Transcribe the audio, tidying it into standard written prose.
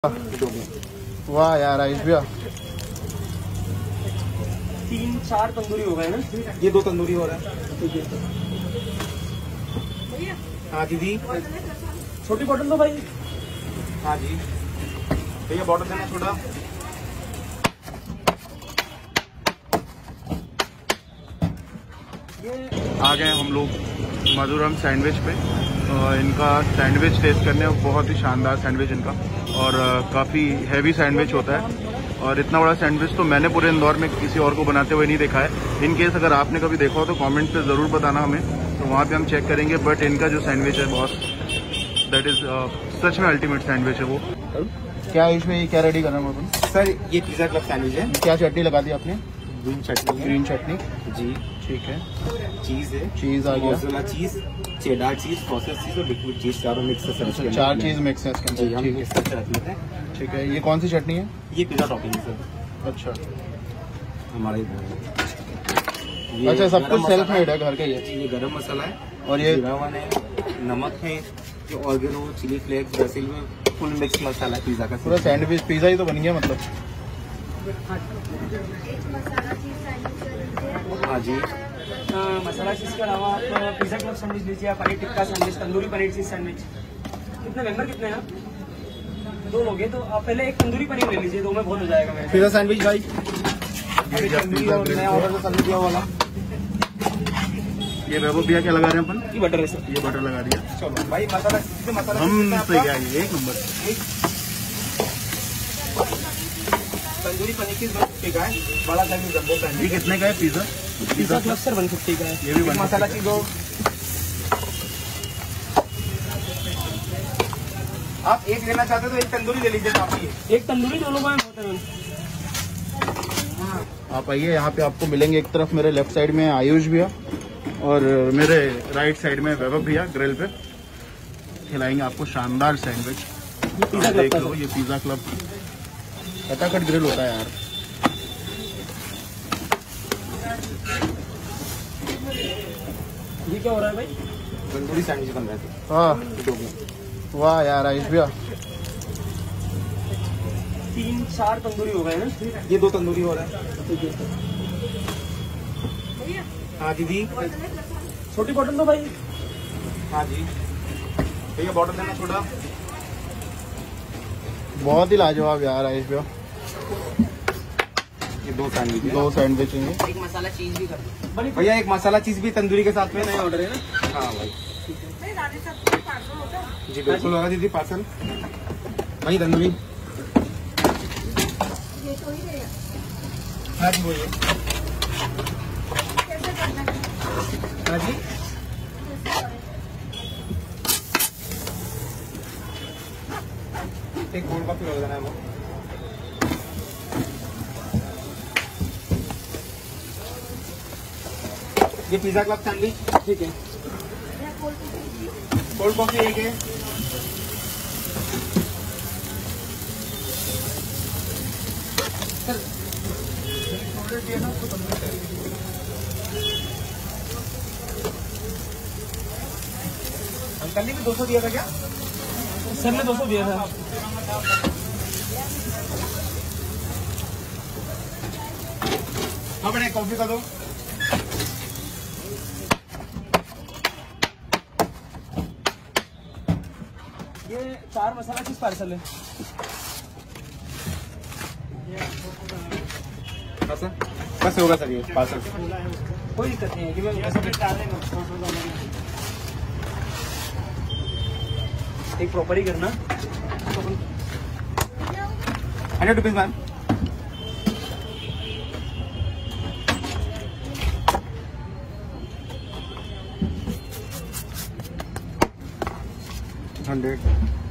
वाह यार आयुष भैया, 3-4 तंदूरी हो गए ना, ये 2 तंदूरी हो रहा है। हाँ दीदी, छोटी बॉटल दो भाई। हाँ जी भैया, बॉटल देना छोटा। आ गए हम लोग मधुरम सैंडविच पे। इनका सैंडविच टेस्ट करने में बहुत ही शानदार सैंडविच इनका, और काफ़ी हैवी सैंडविच होता है। और इतना बड़ा सैंडविच तो मैंने पूरे इंदौर में किसी और को बनाते हुए नहीं देखा है। इन केस अगर आपने कभी देखा हो तो कमेंट पे ज़रूर बताना हमें, तो वहाँ पे हम चेक करेंगे। बट इनका जो सैंडविच है बहुत, दैट इज़ सच में अल्टीमेट सैंडविच है वो। क्या इसमें क्या रेडी करना है सर? ये पिज्जा क्लब सैंडविच है। क्या चटनी लगा दी आपने? ग्रीन चटनी। ग्रीन चटनी जी ठीक है। चीज है, चीज आ गया, मोज़रेला चीज, चेडार चीज, प्रोसेस चीज और लिक्विड चीज, चारों मिक्स है सर। 4 चीज मिक्स है इसके जी, अंदर। हम ठीक मिक्स करके रख लेते हैं। है ठीक है। ये कौन सी चटनी है? ये पिज्जा टॉपिंग है सर अच्छा हमारे। अच्छा, सब कुछ सेल्फ मेड है घर का ये? ये गरम मसाला है, और ये जीरा वन है, नमक है, जो ऑर्गेनो, चिली फ्लेक्स, बेसिल में फुल मिक्स मसाला है पिज्जा का। पूरा सैंडविच पिज्जा ही तो बन गया मतलब। हाँ जी, मसाला चीज के अलावा आप पिज्जा क्लब सैंडविच लीजिए, paneer tikka sandwich, tandoori paneer cheese sandwich. कितने मेंबर कितने हैं आप? 2 लोग हैं, तो आप पहले एक तंदूरी पनीर ले लीजिए, 2 में बहुत हो जाएगा मेरे। पिज्जा सैंडविच भाई, तंदूरी और नया ऑर्डर तो दिया वाला। ये वैभव भैया क्या लगा रहे हैं अपन? ये बटर है सर। ये बटर लगा दिया। चलो भाई, मसाला हम तो क्या है, एक नंबर। तंदूरी पनीर की 150 का है, बड़ा साइज जंबो ये सैंडविच। कितने का है पिज्जा? पिज्जा क्लब सर 150 का है। ये भी एक मसाला चीज हो। आप एक लेना चाहते तो एक तंदूरी ले लीजिए, काफी है। एक तंदूरी 2 लोगों में बहुत है। आप आइए, यहाँ पे आपको मिलेंगे एक तरफ मेरे लेफ्ट साइड में आयुष भैया, और मेरे राइट साइड में वैभव भैया ग्रिल पे खिलाएंगे आपको शानदार सैंडविच। पिज्जा देख क्लब लो, ये पिज्जा क्लब कटाकट ग्रिल होता है यार। ये क्या हो रहा है भाई? तंदूरी सैंडविच बन रहे थे। हाँ वाह यार आयुष भैया, 3-4 तंदूरी हो गए ना, ये 2 तंदूरी हो रहा है। हाँ दीदी, छोटी बॉटल दो भाई। हाँ जी भैया, बॉटल देना छोटा। बहुत ही लाजवाब यार आयुष भैया। ये 2 सैंडविच है। 2 सैंडविच हैं। एक मसाला चीज भी कर दो भैया, एक मसाला चीज भी तंदूरी के साथ में। नया ऑर्डर है ना। हाँ भाई जी, बिल्कुल होगा दीदी पार्सल। वही तंदूरी। हाँ जी बोलिए। हाँ जी, एक कोल्ड कॉफी लगा देना है वो। ये पिज्जा क्लब सैंडविच ठीक है। कोल्ड कॉफी एक है। अंकल ने भी 200 दिया था क्या? सर ने 200 दिया था। हाँ बड़े कॉफी का दो। ये 4 मसाला चीज पार्सल है। बस होगा सर ये पार्सल। कोई दिक्कत नहीं है कि मैं ऐसा डाल देंगे। एक प्रॉपर ही करना। 100 रुपीज मैम। $100